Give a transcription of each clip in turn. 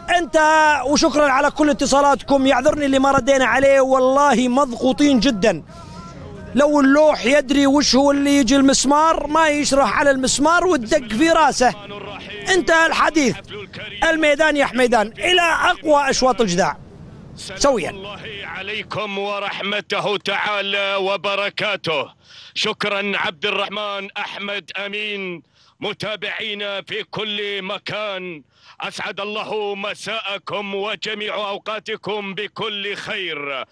انت وشكرا على كل اتصالاتكم. يعذرني اللي ما ردينا عليه، والله مضغوطين جدا. لو اللوح يدري وش هو اللي يجي المسمار ما يشرح على المسمار والدق في راسه. انتهى الحديث. الميدان يا حميدان الى اقوى اشواط الجذاع سويا. الله عليكم ورحمته تعالى وبركاته. شكرا عبد الرحمن أحمد أمين، متابعينا في كل مكان، أسعد الله مساءكم وجميع أوقاتكم بكل خير.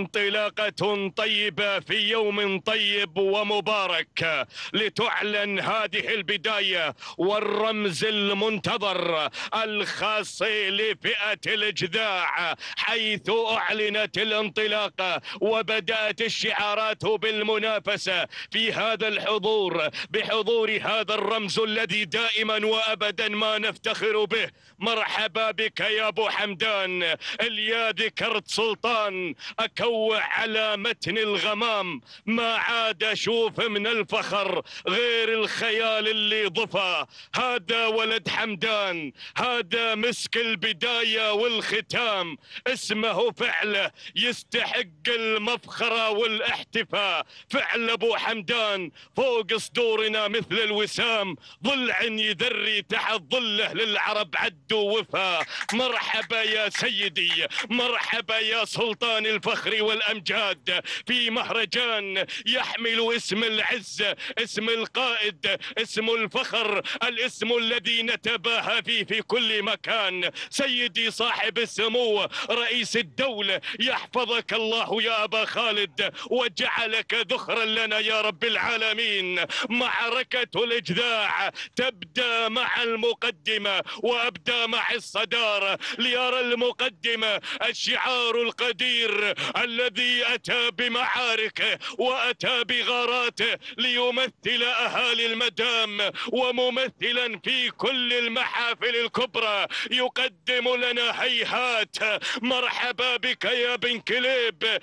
انطلاقة طيبة في يوم طيب ومبارك لتعلن هذه البداية والرمز المنتظر الخاص لفئة الجذاع، حيث أعلنت الانطلاقة وبدأت الشعارات بالمنافسة في هذا الحضور، بحضور هذا الرمز الذي دائما وأبدا ما نفتخر به. مرحبا بك يا ابو حمدان، اليا ذكرت سلطان اكوع على متن الغمام، ما عاد اشوف من الفخر غير الخيال اللي ضفى. هذا ولد حمدان، هذا مسك البداية والختام، اسمه فعله يستحق المفخرة والاحتفاء. فعل ابو حمدان فوق صدورنا مثل الوسام، ضلع يذري تحت ظله للعرب عد وفا. مرحبا يا سيدي، مرحبا يا سلطان الفخر والأمجاد، في مهرجان يحمل اسم العز، اسم القائد، اسم الفخر، الاسم الذي نتباهى فيه في كل مكان. سيدي صاحب السمو رئيس الدولة، يحفظك الله يا أبا خالد وجعلك ذخرا لنا يا رب العالمين. معركة الإجذاع تبدأ مع المقدمة وأبدأ مع الصدارة. ليرى المقدمة الشعار القدير الذي أتى بمعاركه وأتى بغاراته ليمثل أهالي المدام وممثلا في كل المحافل الكبرى. يقدم لنا هيهات. مرحبا بك يا بن كليب،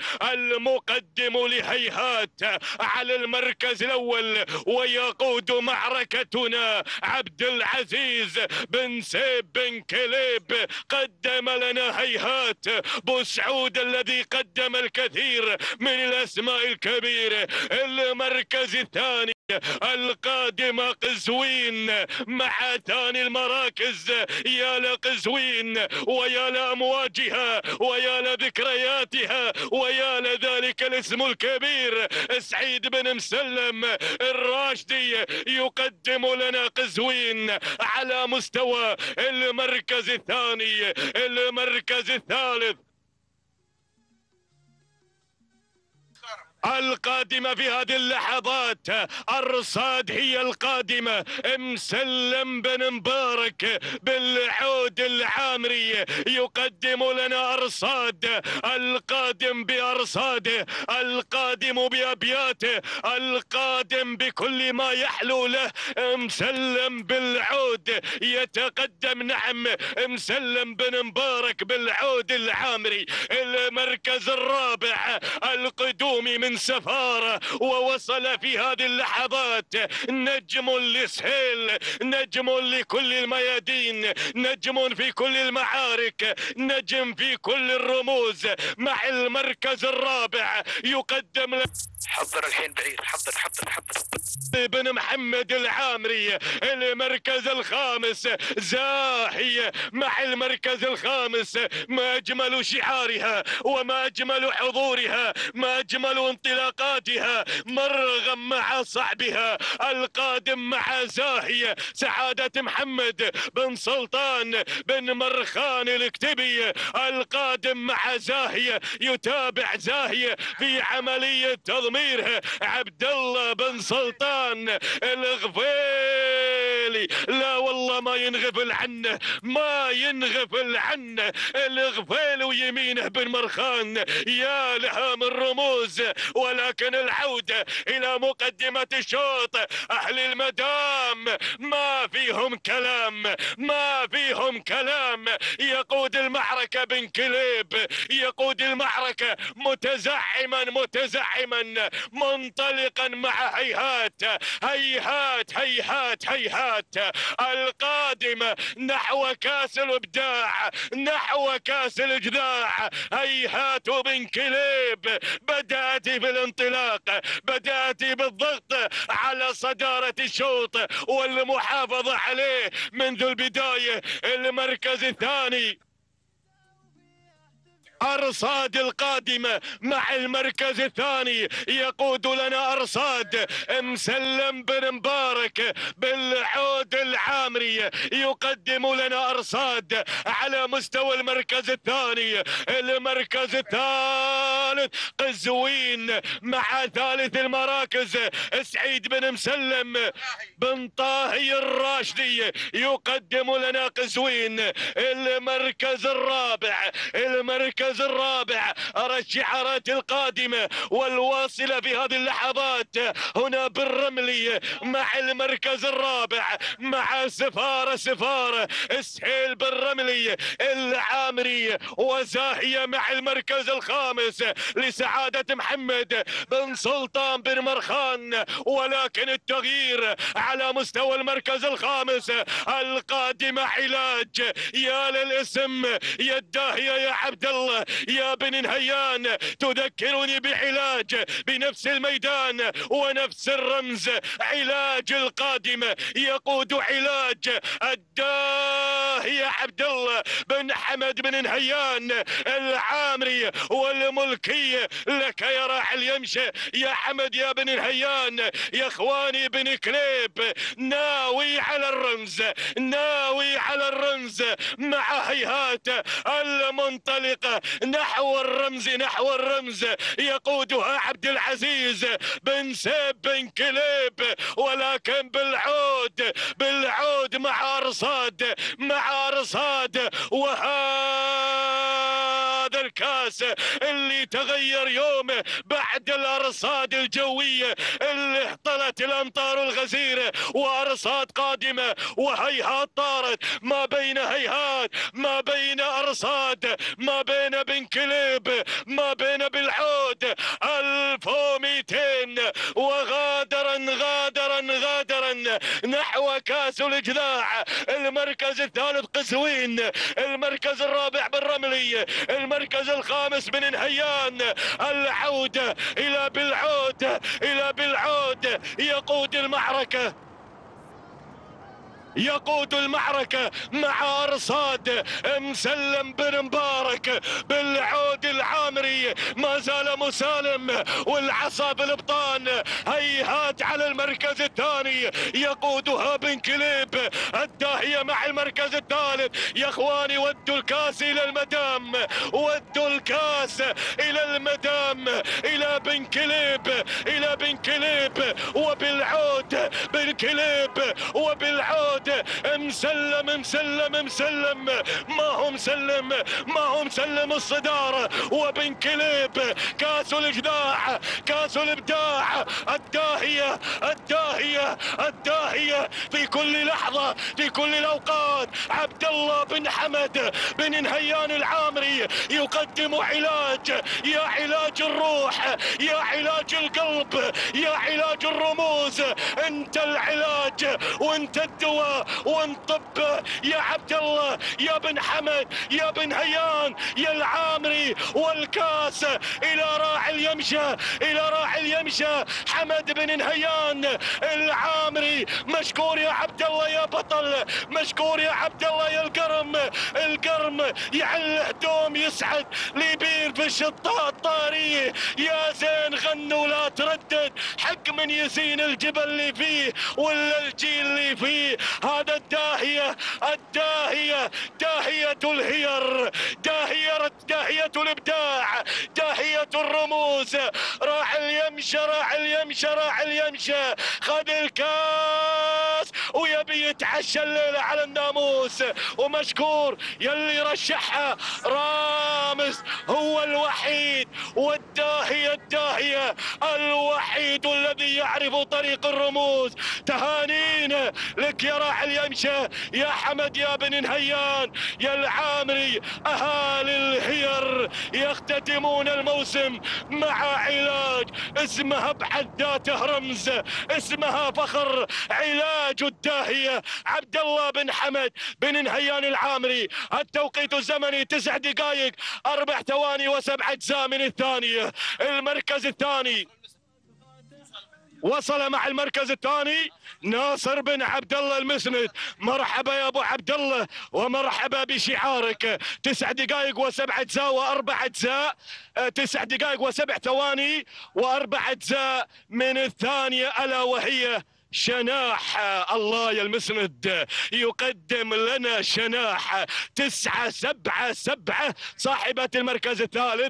المقدم لهيهات على المركز الأول، ويقود معركتنا عبد العزيز بن سيب بن كليب. قدم لنا هيهات بوسعود الذي قدم الكثير من الأسماء الكبيرة. المركز الثاني القادم قزوين مع ثاني المراكز. يا لقزوين ويا لأمواجها ويا لذكرياتها ويا لذلك الاسم الكبير. سعيد بن مسلم الراشدي يقدم لنا قزوين على مستوى المركز الثاني. المركز الثالث القادمة في هذه اللحظات أرصاد، هي القادمة. مسلم بن مبارك بالعود العامري يقدم لنا أرصاد، القادم بأرصاده، القادم بأبياته، القادم بكل ما يحلو له. مسلم بالعود يتقدم، نعم مسلم بن مبارك بالعود العامري. المركز الرابع القدومي من سفارة، ووصل في هذه اللحظات نجم لسهيل، نجم لكل الميادين، نجم في كل المعارك، نجم في كل الرموز. مع المركز الرابع يقدم حضر الحين بعير، حضر بن محمد العامري. المركز الخامس زاهية مع المركز الخامس. ما أجمل شعارها وما أجمل حضورها، ما أجمل انطلاقاتها. مرغم مع صعبها. القادم مع زاهية سعادة محمد بن سلطان بن مرخان الكتبي. القادم مع زاهية، يتابع زاهية في عملية تضميرها عبد الله بن سلطان الغفيلي. لا والله ما ينغفل عنه، ما ينغفل عنه الغفيل، ويمينه بن مرخان. يا لها من رموز. ولكن العودة إلى مقدمة الشوط، أهل المدام ما فيهم كلام، ما فيهم كلام. يقود المعركة بن كليب، يقود المعركة متزعما منطلقا مع هيهات هيهات هيهات هيهات. هيهات القادمة نحو كاس الابداع، نحو كاس الجذاع. هيهات بن كليب، بدأت بالانطلاق، بدأت بالضغط على صدارة الشوط والمحافظة عليه منذ البداية. المركز الثاني أرصاد القادمة مع المركز الثاني، يقود لنا أرصاد مسلم بن مبارك بالعود العامري، يقدم لنا أرصاد على مستوى المركز الثاني. المركز الثالث قزوين مع ثالث المراكز سعيد بن مسلم بن طاهي الراشدي، يقدم لنا قزوين. المركز الرابع، المركز الرابع الشعارات القادمة والواصلة في هذه اللحظات هنا بالرملي مع المركز الرابع، مع سفارة سهيل بالرملي العامري، وزاهية مع المركز الخامس لسعادة محمد بن سلطان بن مرخان. ولكن التغيير على مستوى المركز الخامس القادمة علاج. يا للاسم، يا الداهية يا عبد الله يا بن نهيان، تذكرني بعلاج بنفس الميدان ونفس الرمز. علاج القادمة يقود علاج الداهية عبد الله بن حمد بن نهيان العامري والملكي. لك يا راعي اليمشى يا حمد يا بن نهيان. يا اخواني بن كليب ناوي على الرمز، ناوي على الرمز مع هيهات المنطلقة نحو الرمز، نحو الرمز يقودها عبد العزيز بن سيب بن كليب، ولكن بالعود، بالعود مع أرصاد، مع أرصاد. وهذا الكاس اللي تغير يومه بعد الأرصاد الجوية اللي احتلت الأمطار الغزيرة، وأرصاد قادمة وهيهات طارت ما بين هيهات، ما بين أرصاد، ما بين بن كليب، ما بين بالعود. 1200 وغادرا نحو كاس الجذاع. المركز الثالث قزوين، المركز الرابع بالرملي، المركز الخامس بن نهيان. العودة إلى بالعود، إلى بالعود يقود المعركة، يقود المعركة مع أرصاد مسلم بن مبارك بالعود العامري. ما زال مسالم والعصا بالابطان. هيهات على المركز الثاني يقودها بن كليب. الداهية مع المركز الثالث. يا اخواني ودوا الكاس الى المدام، ودوا الكاس الى المدام، الى بن كليب، الى بن كليب وبالعود بن كليب وبالعود مسلم ما هو مسلم، ما هو مسلم الصدارة. وبن كليب كاس الإجداع، كاس الإبداع. الداهية الداهية الداهية في كل لحظة، في كل الأوقات. عبد الله بن حمد بن نهيان العامري يقدم علاج، يا علاج الروح، يا علاج القلب، يا علاج الرموز. انت العلاج وانت الدواء وانت طب يا عبد الله يا بن حمد يا بن هيان يا العامري. والكاس الى راعي اليمشى، الى راعي اليمشى حمد بن نهيان العامري. مشكور يا عبد الله يا بطل، مشكور يا عبد الله يا القرم. القرم يعل هدوم يسعد ليبير في الشطاط طاريه. يا زين غنوا ولا تردد، حق من يزين الجبل اللي فيه ولا الجيل اللي فيه. هذا الداهية، الداهية داهية الهير، داهية الإبداع، داهية الرموز. راح اليمشى، راح اليمشى، راح اليمشى. خذ الكاس ويبي يتعشى الليلة على الناموس. ومشكور يلي رشحها رامز، هو الوحيد الداهية الوحيد الذي يعرف طريق الرموز. تهانينا لك يا راعي اليمشة، يا حمد، يا بن نهيان، يا العامري. أهالي الهير يختتمون الموسم مع علاج اسمها بحد ذاته رمز، اسمها فخر. علاج الداهية عبد الله بن حمد بن نهيان العامري. التوقيت الزمني 9 دقائق 4 ثواني و7 أجزاء من الثانية. المركز الثاني وصل مع المركز الثاني ناصر بن عبد الله المسند. مرحبا يا ابو عبد الله ومرحبا بشعارك. 9 دقائق و7 أجزاء و4 أجزاء، 9 دقائق و7 ثواني و4 أجزاء من الثانية، ألا وهي شناح. الله يا المسند يقدم لنا شناح 9-7-7 صاحبة المركز الثالث.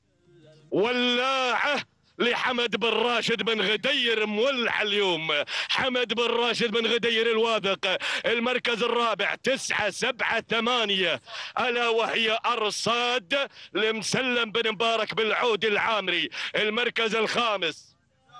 ولاعه لحمد بن راشد بن غدير، مولع اليوم حمد بن راشد بن غدير الواثق. المركز الرابع 9-7-8 ألا وهي أرصاد لمسلم بن مبارك بالعود العامري. المركز الخامس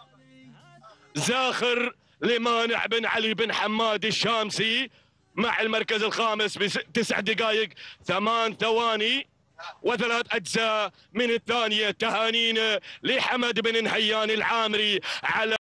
زاخر لمانع بن علي بن حماد الشامسي مع المركز الخامس ب9 دقائق 8 ثواني و3 أجزاء من الثانية. تهانينا لحمد بن نهيان العامري على